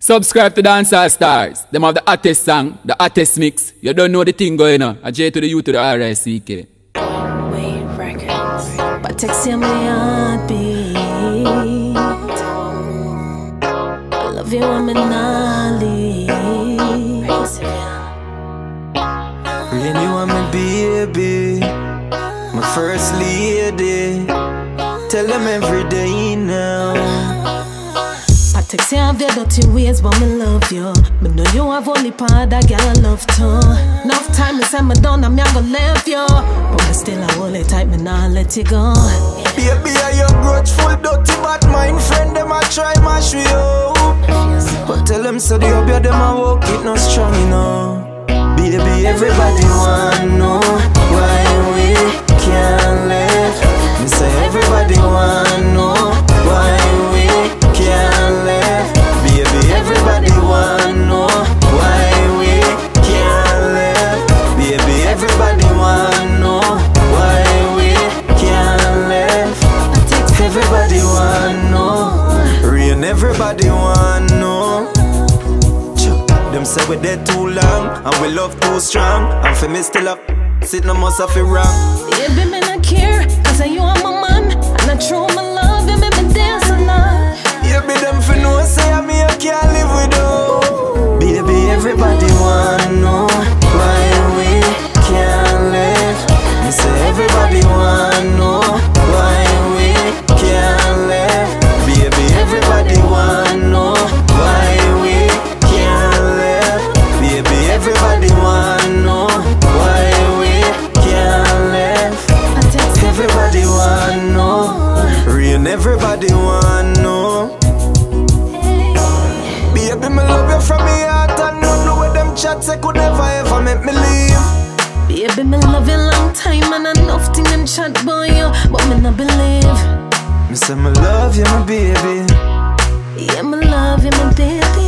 Subscribe to Dancehall Stars. Them have the hottest song, the hottest mix. You don't know the thing going on. A J to the U to the R-I-C-K. Wave Records. But text you my heartbeat. I love you, I'm in Nolly. When you are my baby, my first lady. Tell them every day now. I text you have your dirty ways, but me love you. Me know you have only part that girl I love too. Enough time me say me done, I'm not gonna leave you. But me still I hold it tight, me not let you go. Baby, are you grudgeful, dirty, bad mind friend? Them a try mash you. But tell them so the hobby them a walk it not strong, you know. Baby, everybody want know why we can't live. Me say everybody want know why we can't live. Baby, everybody want know why we can't live. Baby, everybody want know why we can't live. Everybody want know. Rain, everybody want know. Them say we dead too long and we love too strong. And for me still up, sit no must have it wrong. Baby, me not care, cause you are my man. And I true my love, you make me dance all night. Yeah, be them for no say me I can't live without. Baby, everybody want know why we can't live. Me say everybody want know why we can't live. Baby, everybody want know why we can't live. Baby, everybody want know why we can't live. Everybody want know. Rain, everybody want know. Baby, me love you from me heart and none with them chats I could never ever make me leave. Baby, me love you long time and enough thing and chat boy you, but me not believe. Me say me love you, my baby. Yeah, me love you, my baby.